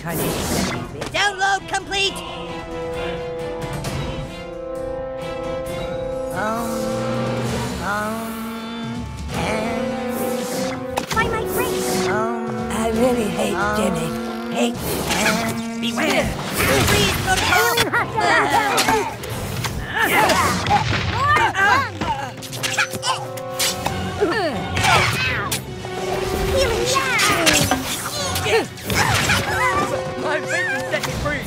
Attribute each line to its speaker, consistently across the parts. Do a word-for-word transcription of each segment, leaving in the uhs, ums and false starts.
Speaker 1: incarnation. Download complete! Um, um, and...
Speaker 2: By my grace!
Speaker 1: Um, I really hate um, Jimmy. Hate and... Beware! Freeze protocol!
Speaker 2: Healing shot!
Speaker 3: My face is set free!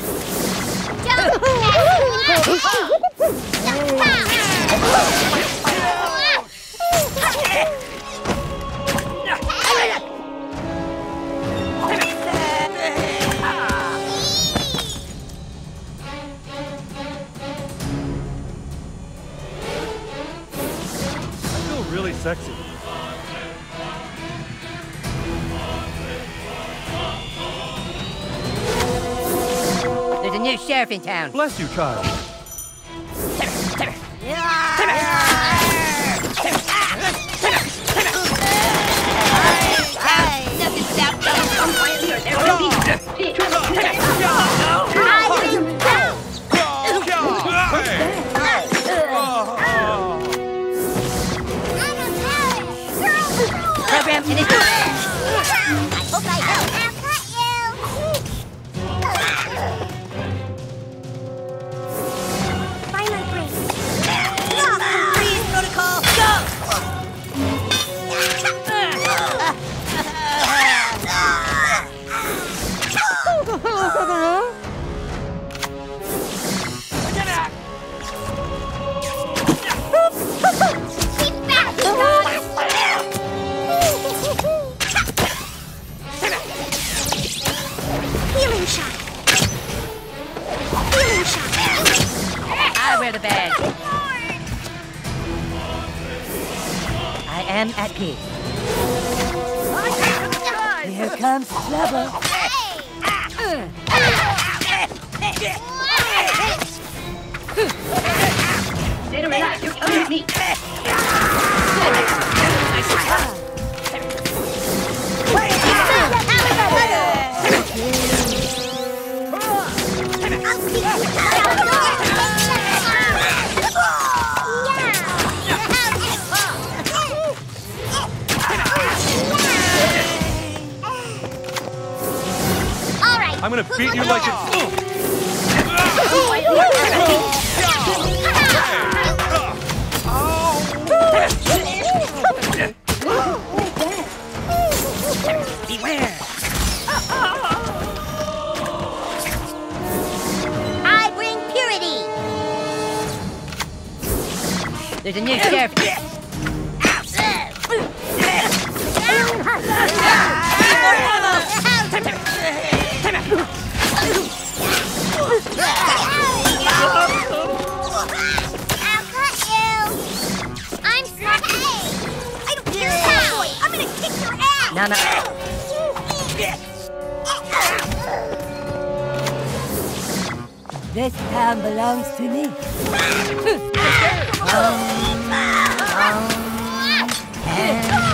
Speaker 4: I feel really sexy.
Speaker 1: There's a new sheriff in town.
Speaker 4: Bless you, child.
Speaker 1: Program initiated.
Speaker 2: I hope I help. I'll cut you! By my grace!
Speaker 1: Freeze protocol,
Speaker 2: Keep back, you dogs! Healing shot! Healing shot!
Speaker 1: I wear the badge. I am at peace. Here comes trouble.
Speaker 5: Stay to relax, you're coming with me.
Speaker 4: I'm gonna beat you like it's...
Speaker 1: Beware!
Speaker 2: I bring purity!
Speaker 1: There's a new sheriff.
Speaker 2: I'll cut you! I'm sorry! I don't care how! I'm gonna kick your ass!
Speaker 1: No, no. This town belongs to me. um, um, and...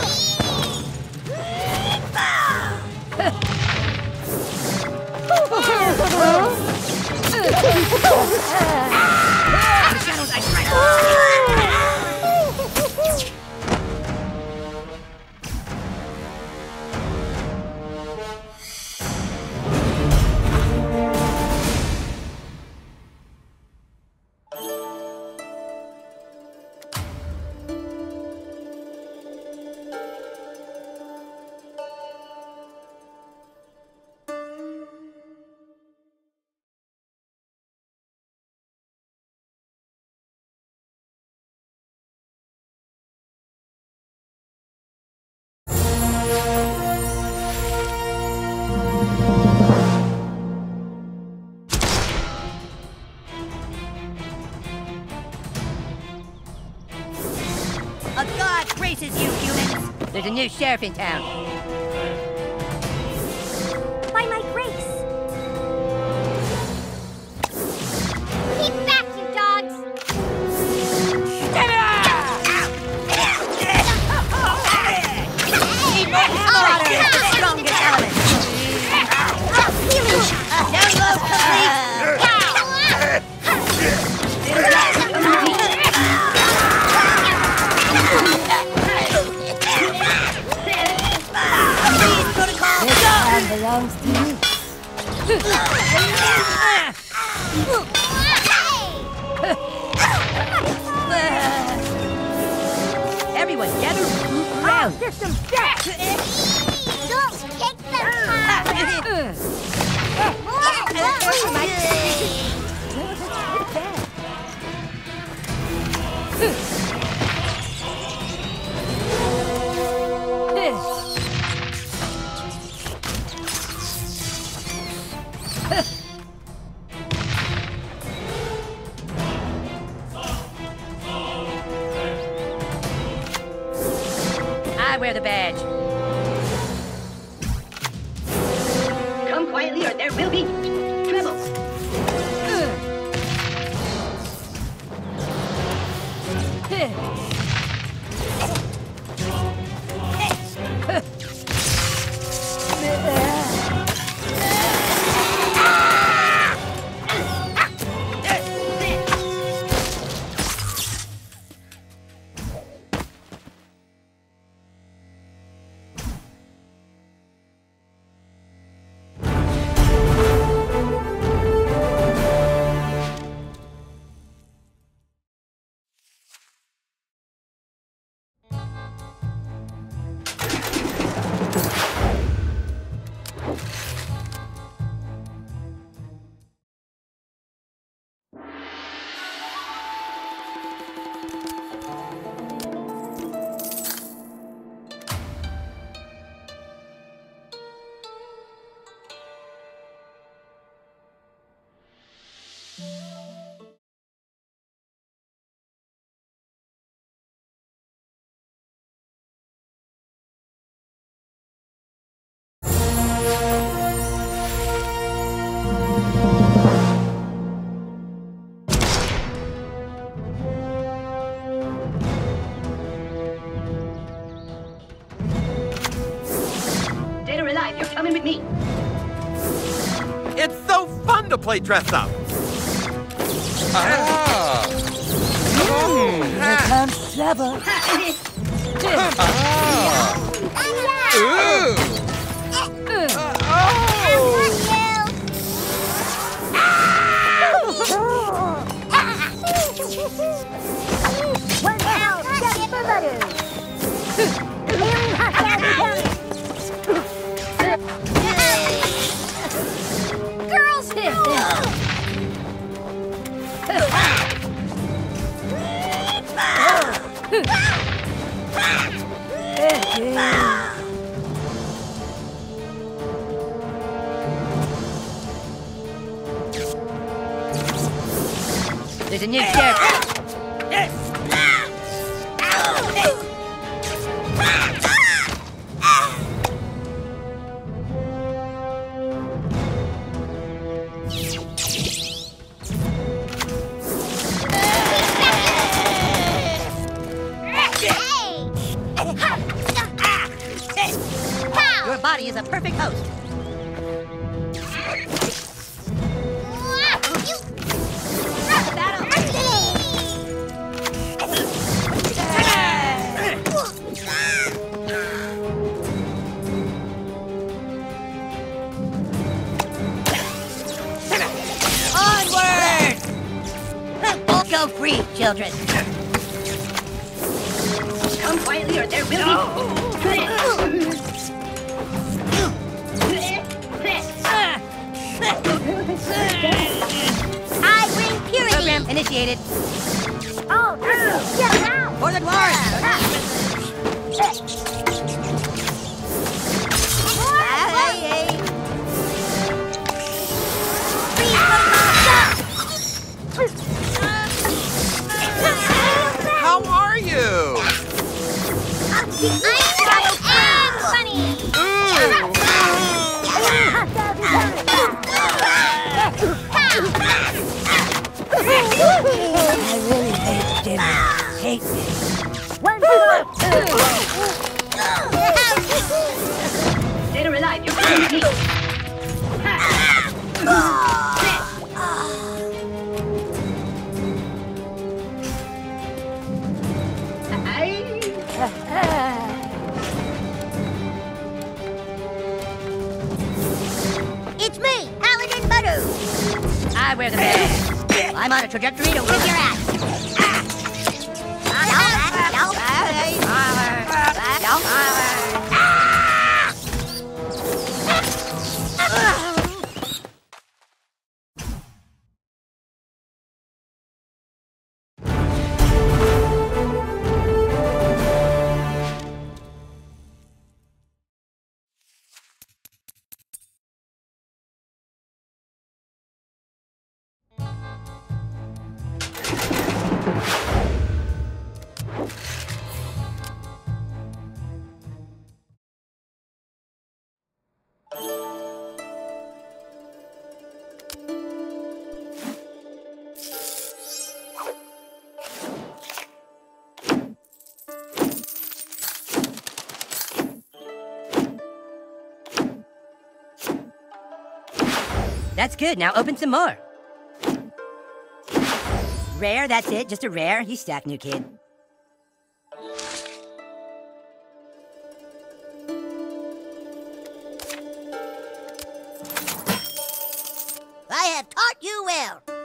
Speaker 1: A god graces you, humans! There's a new sheriff in town.
Speaker 2: By my grace! Keep back, you dogs!
Speaker 1: Need more ammo out of the strongest element! Belongs to me. Everyone gather around.
Speaker 2: System set! Don't kick the
Speaker 1: I wear the badge.
Speaker 5: Come quietly or there will be trouble. Dead or alive, you're coming with me.
Speaker 6: It's so fun to play dress up. Ah. Mm.
Speaker 1: Here comes trouble.
Speaker 6: Ah. Ooh. Uh, oh.
Speaker 2: One out, just for butter. Girls,
Speaker 1: There's a new sheriff. Your body is a perfect host. Onward! Go free, children.
Speaker 5: Come quietly or there will be...
Speaker 2: I bring purity.
Speaker 1: Program initiated.
Speaker 2: Oh, no. Get out.
Speaker 1: For the dwarves.
Speaker 6: How are you?
Speaker 2: I'm funny.
Speaker 1: I really hate Jimmy. Hate him.
Speaker 2: One more.
Speaker 5: Dead or alive, you're coming with me.
Speaker 1: I wear the mask. I'm on a trajectory to whip your ass. That's good. Now open some more. Rare, that's it. Just a rare. You stack, new kid. I have taught you well.